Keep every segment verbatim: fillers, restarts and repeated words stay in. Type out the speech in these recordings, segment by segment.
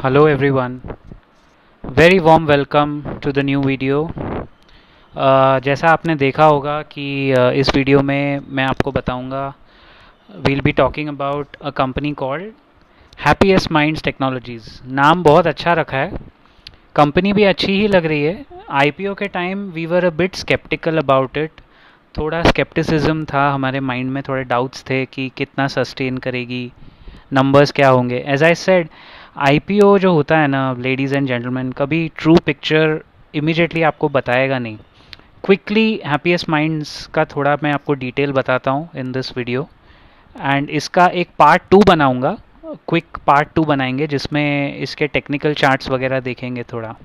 Hello everyone, very warm welcome to the new video. uh, जैसा आपने देखा होगा कि uh, इस वीडियो में मैं आपको बताऊंगा we'll be talking about a company called Happiest Minds Technologies. नाम बहुत अच्छा रखा है, कंपनी भी अच्छी ही लग रही है. आईपीओ के time we were a bit sceptical about it. थोड़ा स्केप्टिसिज्म था हमारे माइंड में, थोड़े डाउट्स थे कि कितना सस्टेन करेगी, नंबर्स क्या होंगे. एज आई सेड, आईपीओ जो होता है ना लेडीज़ एंड जेंटलमैन, कभी ट्रू पिक्चर इमीडिएटली आपको बताएगा नहीं. क्विकली हैप्पीएस्ट माइंड्स का थोड़ा मैं आपको डिटेल बताता हूँ इन दिस वीडियो, एंड इसका एक पार्ट टू बनाऊँगा. क्विक पार्ट टू बनाएंगे जिसमें इसके टेक्निकल चार्ट्स वगैरह देखेंगे थोड़ा.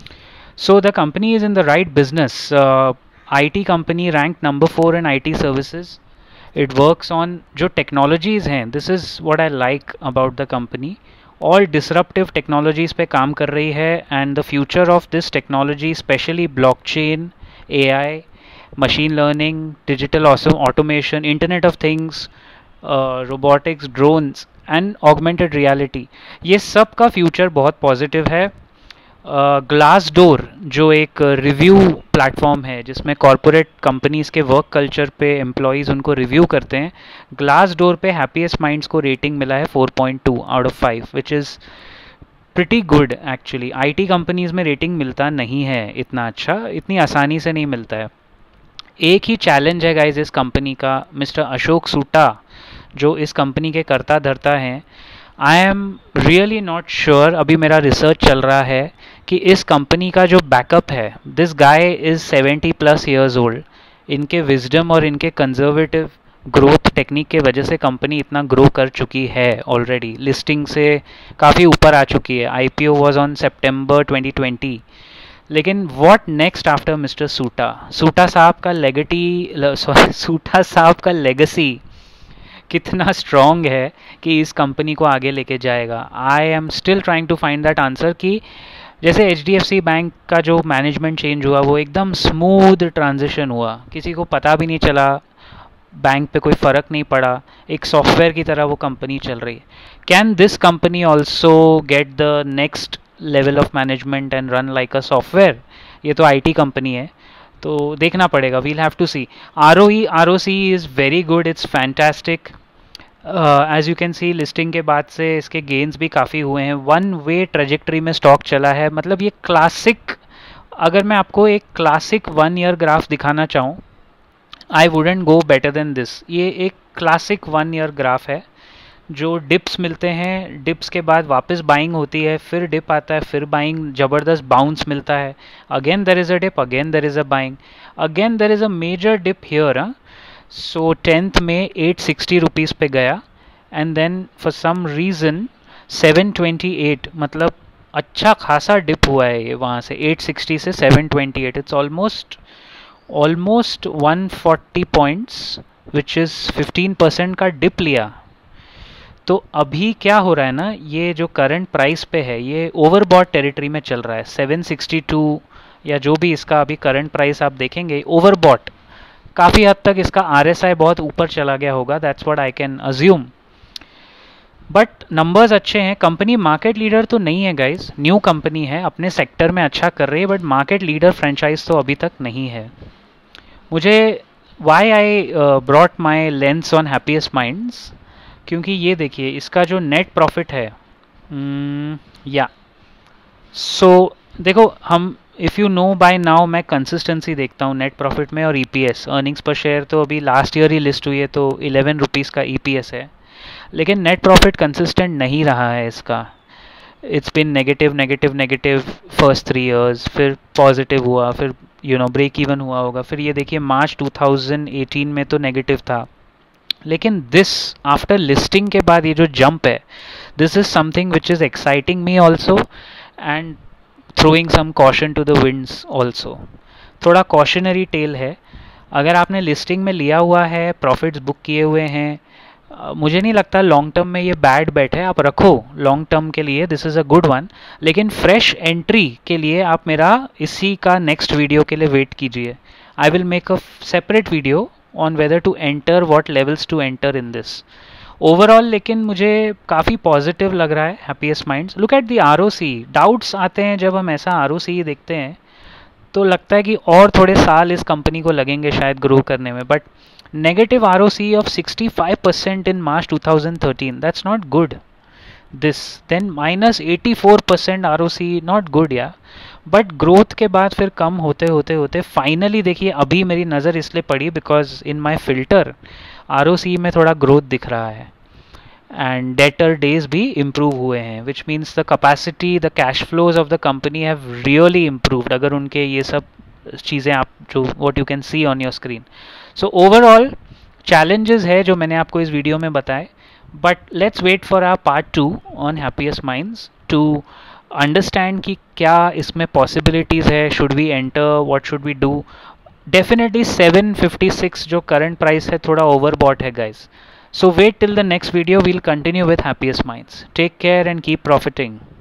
So the company is in the right business. IT company rank number four in IT services. It works on जो टेक्नोलॉजीज़ हैं, this is what I like about the company. All disruptive technologies पे काम कर रही है, and the future of this technology specially blockchain, AI, machine learning, digital automation, internet of things, robotics, drones and augmented reality, ये सब का future बहुत positive है. ग्लास uh, डोर जो एक रिव्यू uh, प्लेटफॉर्म है जिसमें कॉरपोरेट कंपनीज़ के वर्क कल्चर पे एम्प्लॉयज़ उनको रिव्यू करते हैं, ग्लास डोर पे हैप्पीएस्ट माइंड्स को रेटिंग मिला है four point two out of five, which is pretty good actually. IT companies में रेटिंग मिलता नहीं है इतना अच्छा, इतनी आसानी से नहीं मिलता है. एक ही चैलेंज है गाइज इस कंपनी का, मिस्टर अशोक सूटा जो इस कंपनी के कर्ता धर्ता हैं. I am really not sure, अभी मेरा रिसर्च चल रहा है कि इस कंपनी का जो बैकअप है, this guy is seventy plus years old. इनके विजडम और इनके कंजर्वेटिव ग्रोथ टेक्निक के वजह से कंपनी इतना ग्रो कर चुकी है ऑलरेडी. लिस्टिंग से काफ़ी ऊपर आ चुकी है. IPO was on September twenty twenty. लेकिन what next after mister Soota? Soota साहब का लेगेटी सॉरी सूटा साहब का लेगेसी कितना स्ट्रॉन्ग है कि इस कंपनी को आगे लेके जाएगा. I am still trying to find that answer कि जैसे H D F C bank का जो मैनेजमेंट चेंज हुआ वो एकदम स्मूथ ट्रांजिशन हुआ, किसी को पता भी नहीं चला, बैंक पे कोई फ़र्क नहीं पड़ा, एक सॉफ्टवेयर की तरह वो कंपनी चल रही है. Can this company also get the next level of management and run like a software? ये तो आईटी कंपनी है तो देखना पड़ेगा. We'll have to see. R O E R O C is very good, it's fantastic. As you can see listing के बाद से इसके गेंस भी काफ़ी हुए हैं. वन वे ट्रेजेक्ट्री में स्टॉक चला है. मतलब ये क्लासिक, अगर मैं आपको एक क्लासिक वन ईयर ग्राफ दिखाना चाहूँ, I wouldn't go better than this. ये एक क्लासिक वन ईयर ग्राफ है. जो डिप्स मिलते हैं, डिप्स के बाद वापस बाइंग होती है, फिर डिप आता है, फिर बाइंग, ज़बरदस्त बाउंस मिलता है, again there is a dip, again there is a buying, again there is a major dip here. So tenth में एट सिक्सटी रुपीज़ पे गया, and then for some reason seven twenty eight, मतलब अच्छा खासा dip हुआ है ये वहाँ से, एट सिक्सटी से seven twenty eight. It's almost almost one forty points, which is fifteen percent का डिप लिया. तो अभी क्या हो रहा है ना, ये जो करंट प्राइस पे है ये ओवरबॉट टेरिटरी में चल रहा है. सेवन सिक्सटी टू या जो भी इसका अभी करंट प्राइस आप देखेंगे, ओवरबॉट. काफ़ी हद तक इसका आरएसआई बहुत ऊपर चला गया होगा, that's what I can assume. But numbers अच्छे हैं. कंपनी मार्केट लीडर तो नहीं है गाइज, न्यू कंपनी है, अपने सेक्टर में अच्छा कर रही है, बट मार्केट लीडर फ्रेंचाइज तो अभी तक नहीं है. मुझे why I brought my lens on Happiest Minds, क्योंकि ये देखिए इसका जो नेट प्रॉफिट है, या सो देखो, हम if you know by now, मैं कंसिस्टेंसी देखता हूँ नेट प्रॉफिट में और ईपीएस, अर्निंग्स पर शेयर. तो अभी लास्ट ईयर ही लिस्ट हुई है तो इलेवन रुपीज़ का ईपीएस है, लेकिन नेट प्रॉफिट कंसिस्टेंट नहीं रहा है इसका. It's been negative negative negative first three years, फिर पॉजिटिव हुआ, फिर यू नो ब्रेक इवन हुआ होगा, फिर ये देखिए मार्च टू थाउजेंड एटीन में तो नेगेटिव था. लेकिन दिस आफ्टर लिस्टिंग के बाद ये जो जंप है, this is something which is exciting me also, and throwing some caution to the winds also. थोड़ा कॉशनरी टेल है. अगर आपने लिस्टिंग में लिया हुआ है, प्रॉफिट्स बुक किए हुए हैं, मुझे नहीं लगता लॉन्ग टर्म में ये बैड बेट है. आप रखो लॉन्ग टर्म के लिए, this is a good one. लेकिन फ्रेश एंट्री के लिए आप मेरा इसी का नेक्स्ट वीडियो के लिए वेट कीजिए. I will make a separate video on whether to enter, what levels to enter in this. Overall लेकिन मुझे काफ़ी पॉजिटिव लग रहा है Happiest Minds. Look at the R O C, doubts आते हैं जब हम ऐसा आर ओ सी देखते हैं तो लगता है कि और थोड़े साल इस कंपनी को लगेंगे शायद ग्रो करने में, but negative R O C of sixty five percent in March two thousand thirteen, that's not good. This then minus eighty four percent R O C, not good या। बट ग्रोथ के बाद फिर कम होते होते होते finally देखिए अभी मेरी नज़र इसलिए पड़ी because in my filter R O C में थोड़ा ग्रोथ दिख रहा है एंड डेटर डेज भी इम्प्रूव हुए हैं, which means the capacity, the cash flows of the company have really improved, अगर उनके ये सब चीज़ें आप जो what you can see on your screen. So overall challenges है जो मैंने आपको इस वीडियो में बताए, but let's wait for our part two on Happiest Minds to understand कि क्या इसमें पॉसिबिलिटीज़ है, should we enter, what should we do. Definitely seven fifty six जो करंट प्राइस है थोड़ा ओवरबॉट है guys. So wait till the next video, we'll continue with happiest minds. Take care and keep profiting.